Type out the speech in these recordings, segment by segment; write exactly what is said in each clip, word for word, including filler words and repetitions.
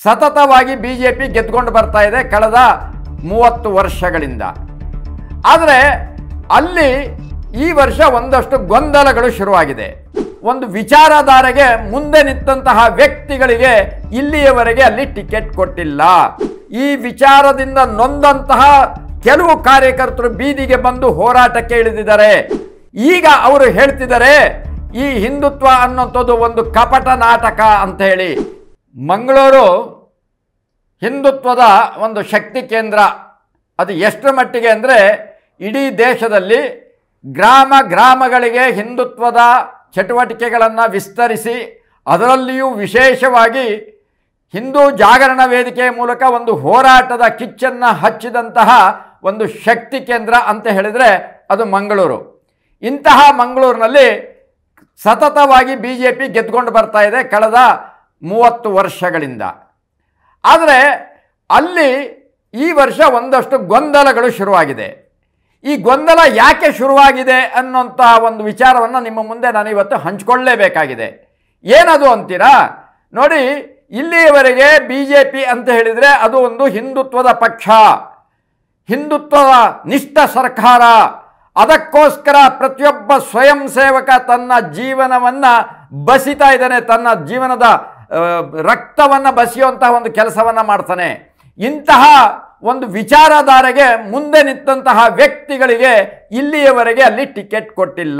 ಸತತವಾಗಿ B J P ಗೆದ್ಕೊಂಡು ಬರ್ತಾ ಇದೆ ಕಳೆದ ಮೂವತ್ತು ವರ್ಷಗಳಿಂದ. ಆದರೆ ಅಲ್ಲಿ ಈ ವರ್ಷ ಒಂದಷ್ಟು ಗೊಂದಲಗಳು ಶುರುವಾಗಿದೆ. ಒಂದು ವಿಚಾರಧಾರೆಗೆ ಮುಂದೆ ನಿಂತಹ ವ್ಯಕ್ತಿಗಳಿಗೆ ಇಲ್ಲಿಯವರೆಗೆ ಅಲ್ಲಿ ಟಿಕೆಟ್ ಕೊಟ್ಟಿಲ್ಲ. ಈ ವಿಚಾರದಿಂದ ನೊಂದಂತಹ ಕೆಲವು ಕಾರ್ಯಕರ್ತರು ಬೀದಿಗೆ ಬಂದು ಹೋರಾಟಕ್ಕೆ ಇಳಿದಿದ್ದಾರೆ. ಈಗ ಅವರು ಹೇಳ್ತಿದ್ದಾರೆ ಈ ಹಿಂದುತ್ವ ಅನ್ನೋಂಥದ್ದು ಒಂದು ಕಪಟ ನಾಟಕ ಅಂತ ಹೇಳಿ. ಮಂಗಳೂರು ಹಿಂದುತ್ವದ ಒಂದು ಶಕ್ತಿ ಕೇಂದ್ರ. ಅದು ಎಷ್ಟರ ಮಟ್ಟಿಗೆ ಅಂದರೆ ಇಡೀ ದೇಶದಲ್ಲಿ ಗ್ರಾಮ ಗ್ರಾಮಗಳಿಗೆ ಹಿಂದುತ್ವದ ಚಟುವಟಿಕೆಗಳನ್ನು ವಿಸ್ತರಿಸಿ ಅದರಲ್ಲಿಯೂ ವಿಶೇಷವಾಗಿ ಹಿಂದೂ ಜಾಗರಣ ವೇದಿಕೆಯ ಮೂಲಕ ಒಂದು ಹೋರಾಟದ ಕಿಚ್ಚನ್ನು ಹಚ್ಚಿದಂತಹ ಒಂದು ಶಕ್ತಿ ಕೇಂದ್ರ ಅಂತ ಹೇಳಿದರೆ ಅದು ಮಂಗಳೂರು. ಇಂತಹ ಮಂಗಳೂರಿನಲ್ಲಿ ಸತತವಾಗಿ ಬಿ ಜೆ ಪಿ ಗೆದ್ಕೊಂಡು ಬರ್ತಾ ಇದೆ ಕಳೆದ ಮೂವತ್ತು ವರ್ಷಗಳಿಂದ. ಆದರೆ ಅಲ್ಲಿ ಈ ವರ್ಷ ಒಂದಷ್ಟು ಗೊಂದಲಗಳು ಶುರುವಾಗಿದೆ. ಈ ಗೊಂದಲ ಯಾಕೆ ಶುರುವಾಗಿದೆ ಅನ್ನೋಂತಹ ಒಂದು ವಿಚಾರವನ್ನು ನಿಮ್ಮ ಮುಂದೆ ನಾನು ಇವತ್ತು ಹಂಚಿಕೊಳ್ಳಲೇಬೇಕಾಗಿದೆ. ಏನದು ಅಂತೀರಾ? ನೋಡಿ, ಇಲ್ಲಿಯವರೆಗೆ ಬಿ ಜೆ ಪಿ ಅಂತ ಹೇಳಿದರೆ ಅದು ಒಂದು ಹಿಂದುತ್ವದ ಪಕ್ಷ, ಹಿಂದುತ್ವದ ನಿಷ್ಠ ಸರ್ಕಾರ. ಅದಕ್ಕೋಸ್ಕರ ಪ್ರತಿಯೊಬ್ಬ ಸ್ವಯಂ ಸೇವಕ ತನ್ನ ಜೀವನವನ್ನು ಬಸಿತಾ ಇದ್ದಾನೆ, ತನ್ನ ಜೀವನದ ರಕ್ತವನ್ನು ಬಸಿಯುವಂತಹ ಒಂದು ಕೆಲಸವನ್ನು ಮಾಡ್ತಾನೆ. ಇಂತಹ ಒಂದು ವಿಚಾರಧಾರೆಗೆ ಮುಂದೆ ನಿಂತಹ ವ್ಯಕ್ತಿಗಳಿಗೆ ಇಲ್ಲಿಯವರೆಗೆ ಅಲ್ಲಿ ಟಿಕೆಟ್ ಕೊಟ್ಟಿಲ್ಲ.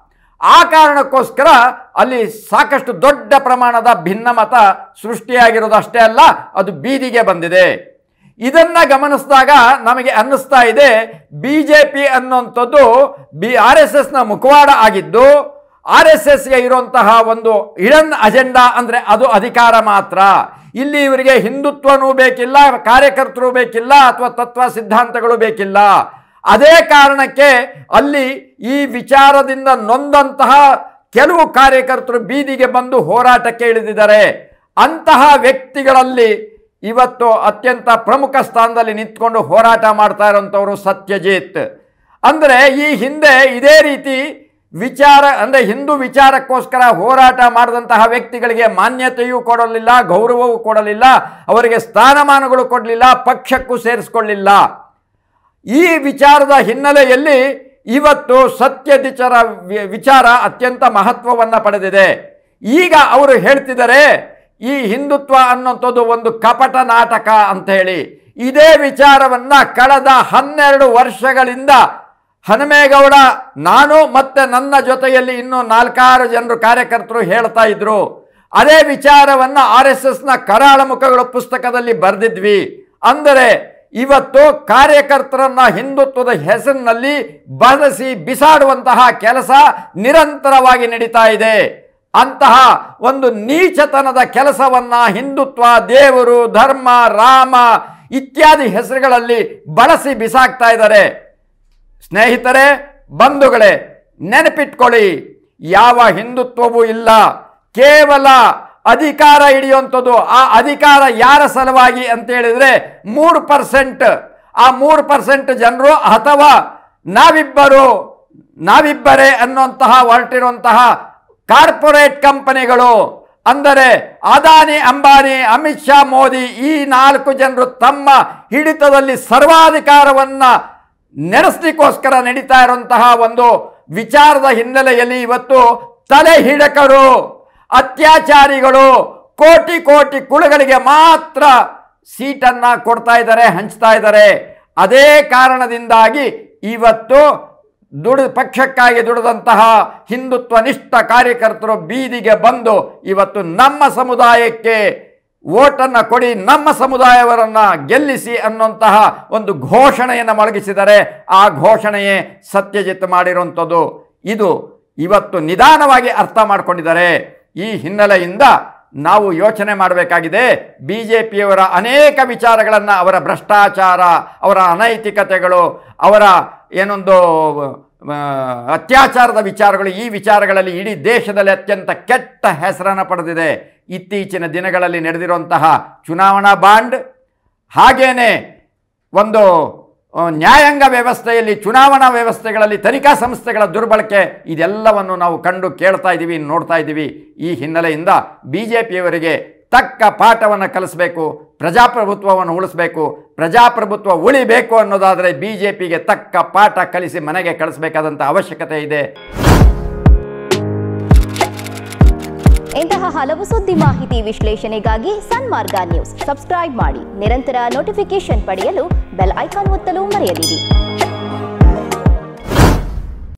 ಆ ಕಾರಣಕ್ಕೋಸ್ಕರ ಅಲ್ಲಿ ಸಾಕಷ್ಟು ದೊಡ್ಡ ಪ್ರಮಾಣದ ಭಿನ್ನಮತ ಸೃಷ್ಟಿಯಾಗಿರೋದಷ್ಟೇ ಅಲ್ಲ, ಅದು ಬೀದಿಗೆ ಬಂದಿದೆ. ಇದನ್ನು ಗಮನಿಸಿದಾಗ ನಮಗೆ ಅನ್ನಿಸ್ತಾ ಇದೆ ಬಿ ಜೆ ಪಿ ಅನ್ನುವಂಥದ್ದು ಬಿ ಆರ್ ಎಸ್ ಎಸ್ನ ಮುಖವಾಡ ಆಗಿದ್ದು, ಆರ್ ಎಸ್ ಎಸ್ಗೆ ಇರುವಂತಹ ಒಂದು ಹಿಡನ್ ಅಜೆಂಡಾ ಅಂದರೆ ಅದು ಅಧಿಕಾರ ಮಾತ್ರ. ಇಲ್ಲಿ ಇವರಿಗೆ ಹಿಂದುತ್ವನೂ ಬೇಕಿಲ್ಲ, ಕಾರ್ಯಕರ್ತರು ಬೇಕಿಲ್ಲ, ಅಥವಾ ತತ್ವ ಸಿದ್ಧಾಂತಗಳು ಬೇಕಿಲ್ಲ. ಅದೇ ಕಾರಣಕ್ಕೆ ಅಲ್ಲಿ ಈ ವಿಚಾರದಿಂದ ನೊಂದಂತಹ ಕೆಲವು ಕಾರ್ಯಕರ್ತರು ಬೀದಿಗೆ ಬಂದು ಹೋರಾಟಕ್ಕೆ ಇಳಿದಿದ್ದಾರೆ. ಅಂತಹ ವ್ಯಕ್ತಿಗಳಲ್ಲಿ ಇವತ್ತು ಅತ್ಯಂತ ಪ್ರಮುಖ ಸ್ಥಾನದಲ್ಲಿ ನಿಂತ್ಕೊಂಡು ಹೋರಾಟ ಮಾಡ್ತಾ ಇರೋಂಥವರು ಸತ್ಯಜಿತ್. ಅಂದರೆ ಈ ಹಿಂದೆ ಇದೇ ರೀತಿ ವಿಚಾರ ಅಂದರೆ ಹಿಂದೂ ವಿಚಾರಕ್ಕೋಸ್ಕರ ಹೋರಾಟ ಮಾಡಿದಂತಹ ವ್ಯಕ್ತಿಗಳಿಗೆ ಮಾನ್ಯತೆಯೂ ಕೊಡಲಿಲ್ಲ, ಗೌರವವೂ ಕೊಡಲಿಲ್ಲ, ಅವರಿಗೆ ಸ್ಥಾನಮಾನಗಳು ಕೊಡಲಿಲ್ಲ, ಪಕ್ಷಕ್ಕೂ ಸೇರಿಸ್ಕೊಳ್ಳಿಲ್ಲ. ಈ ವಿಚಾರದ ಹಿನ್ನೆಲೆಯಲ್ಲಿ ಇವತ್ತು ಸತ್ಯಜಿತರ ವಿಚಾರ ಅತ್ಯಂತ ಮಹತ್ವವನ್ನು ಪಡೆದಿದೆ. ಈಗ ಅವರು ಹೇಳ್ತಿದ್ದಾರೆ ಈ ಹಿಂದುತ್ವ ಅನ್ನೋಂಥದ್ದು ಒಂದು ಕಪಟ ನಾಟಕ ಅಂತ ಹೇಳಿ. ಇದೇ ವಿಚಾರವನ್ನ ಕಳೆದ ಹನ್ನೆರಡು ವರ್ಷಗಳಿಂದ ಹನುಮೇಗೌಡ, ನಾನು ಮತ್ತೆ ನನ್ನ ಜೊತೆಯಲ್ಲಿ ಇನ್ನೂ ನಾಲ್ಕಾರು ಜನರು ಕಾರ್ಯಕರ್ತರು ಹೇಳ್ತಾ ಇದ್ರು. ಅದೇ ವಿಚಾರವನ್ನು ಆರ್ ಎಸ್ ಎಸ್ನ ಕರಾಳ ಮುಖಗಳು ಪುಸ್ತಕದಲ್ಲಿ ಬರೆದಿದ್ವಿ. ಅಂದರೆ ಇವತ್ತು ಕಾರ್ಯಕರ್ತರನ್ನ ಹಿಂದುತ್ವದ ಹೆಸರಿನಲ್ಲಿ ಬಳಸಿ ಬಿಸಾಡುವಂತಹ ಕೆಲಸ ನಿರಂತರವಾಗಿ ನಡೀತಾ ಇದೆ. ಅಂತಹ ಒಂದು ನೀಚತನದ ಕೆಲಸವನ್ನ ಹಿಂದುತ್ವ, ದೇವರು, ಧರ್ಮ, ರಾಮ ಇತ್ಯಾದಿ ಹೆಸರುಗಳಲ್ಲಿ ಬಳಸಿ ಬಿಸಾಕ್ತಾ ಇದ್ದಾರೆ. ಸ್ನೇಹಿತರೆ, ಬಂಧುಗಳೇ, ನೆನಪಿಟ್ಕೊಳ್ಳಿ, ಯಾವ ಹಿಂದುತ್ವವೂ ಇಲ್ಲ, ಕೇವಲ ಅಧಿಕಾರ ಹಿಡಿಯುವಂಥದ್ದು. ಆ ಅಧಿಕಾರ ಯಾರ ಸಲುವಾಗಿ ಅಂತ ಹೇಳಿದ್ರೆ ಮೂರು ಪರ್ಸೆಂಟ್ ಆ ಮೂರು ಪರ್ಸೆಂಟ್ ಜನರು ಅಥವಾ ನಾವಿಬ್ಬರು ನಾವಿಬ್ಬರೇ ಅನ್ನುವಂತಹ ಹೊರಟಿರುವಂತಹ ಕಾರ್ಪೊರೇಟ್ ಕಂಪನಿಗಳು. ಅಂದರೆ ಅದಾನಿ, ಅಂಬಾನಿ, ಅಮಿತ್ ಶಾ, ಮೋದಿ ಈ ನಾಲ್ಕು ಜನರು ತಮ್ಮ ಹಿಡಿತದಲ್ಲಿ ಸರ್ವಾಧಿಕಾರವನ್ನ ನಡೆಸಲಿಕ್ಕೋಸ್ಕರ ನಡೀತಾ ಇರುವಂತಹ ಒಂದು ವಿಚಾರದ ಹಿನ್ನೆಲೆಯಲ್ಲಿ ಇವತ್ತು ತಲೆ ಹಿಡಕರು, ಅತ್ಯಾಚಾರಿಗಳು ಕೋಟಿ ಕೋಟಿ ಕುಳುಗಳಿಗೆ ಮಾತ್ರ ಸೀಟನ್ನ ಕೊಡ್ತಾ ಇದ್ದಾರೆ, ಹಂಚ್ತಾ ಇದ್ದಾರೆ. ಅದೇ ಕಾರಣದಿಂದಾಗಿ ಇವತ್ತು ದುಡಿ ಪಕ್ಷಕ್ಕಾಗಿ ದುಡಿದಂತಹ ಹಿಂದುತ್ವ ನಿಷ್ಠ ಕಾರ್ಯಕರ್ತರು ಬೀದಿಗೆ ಬಂದು ಇವತ್ತು ನಮ್ಮ ಸಮುದಾಯಕ್ಕೆ ವೋಟನ್ನು ಕೊಡಿ, ನಮ್ಮ ಸಮುದಾಯವರನ್ನು ಗೆಲ್ಲಿಸಿ ಅನ್ನುವಂತಹ ಒಂದು ಘೋಷಣೆಯನ್ನು ಮೊಳಗಿಸಿದರೆ ಆ ಘೋಷಣೆಯೇ ಸತ್ಯಜಿತ್ ಮಾಡಿರುವಂಥದ್ದು. ಇದು ಇವತ್ತು ನಿಧಾನವಾಗಿ ಅರ್ಥ ಮಾಡಿಕೊಂಡಿದ್ದಾರೆ. ಈ ಹಿನ್ನೆಲೆಯಿಂದ ನಾವು ಯೋಚನೆ ಮಾಡಬೇಕಾಗಿದೆ. ಬಿ ಜೆ ಪಿಯವರ ಅನೇಕ ವಿಚಾರಗಳನ್ನು, ಅವರ ಭ್ರಷ್ಟಾಚಾರ, ಅವರ ಅನೈತಿಕತೆಗಳು, ಅವರ ಏನೊಂದು ಅತ್ಯಾಚಾರದ ವಿಚಾರಗಳು, ಈ ವಿಚಾರಗಳಲ್ಲಿ ಇಡೀ ದೇಶದಲ್ಲಿ ಅತ್ಯಂತ ಕೆಟ್ಟ ಹೆಸರನ್ನು ಪಡೆದಿದೆ. ಇತ್ತೀಚಿನ ದಿನಗಳಲ್ಲಿ ನಡೆದಿರುವಂತಹ ಚುನಾವಣಾ ಬಾಂಡ್, ಹಾಗೇನೆ ಒಂದು ನ್ಯಾಯಾಂಗ ವ್ಯವಸ್ಥೆಯಲ್ಲಿ, ಚುನಾವಣಾ ವ್ಯವಸ್ಥೆಗಳಲ್ಲಿ ತನಿಖಾ ಸಂಸ್ಥೆಗಳ ದುರ್ಬಳಕೆ, ಇದೆಲ್ಲವನ್ನು ನಾವು ಕಂಡು ಕೇಳ್ತಾ ಇದ್ದೀವಿ, ನೋಡ್ತಾ ಇದ್ದೀವಿ. ಈ ಹಿನ್ನೆಲೆಯಿಂದ ಬಿ ಜೆ ಪಿಯವರಿಗೆ ತಕ್ಕ ಪಾಠವನ್ನು ಕಲಿಸಬೇಕು, ಪ್ರಜಾಪ್ರಭುತ್ವವನ್ನು ಉಳಿಸಬೇಕು. ಪ್ರಜಾಪ್ರಭುತ್ವ ಉಳಿಬೇಕು ಅನ್ನೋದಾದರೆ ಬಿ ಜೆ ಪಿಗೆ ತಕ್ಕ ಪಾಠ ಕಲಿಸಿ ಮನೆಗೆ ಕಳಿಸಬೇಕಾದಂಥ ಅವಶ್ಯಕತೆ ಇದೆ. ಇಂತಹ ಹಲವು ಸುದ್ದಿ ಮಾಹಿತಿ ವಿಶ್ಲೇಷಣೆಗಾಗಿ ಸನ್ಮಾರ್ಗ ನ್ಯೂಸ್ ಸಬ್ಸ್ಕ್ರೈಬ್ ಮಾಡಿ. ನಿರಂತರ ನೋಟಿಫಿಕೇಶನ್ ಪಡೆಯಲು ಬೆಲ್ ಐಕಾನ್ ಒತ್ತಲು ಮರೆಯದಿರಿ.